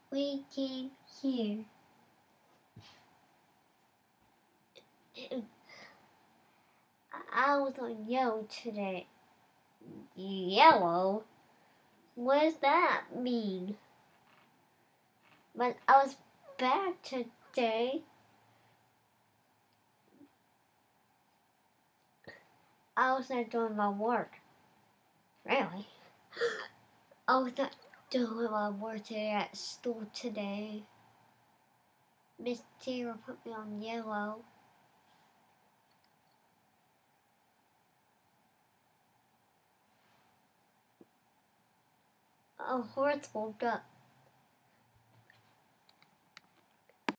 we came here. I was on yellow today. Yellow? What does that mean? But I was back today. I was not doing my work. Really? I was not doing my work today at school today. Miss Tara put me on yellow. A horse woke up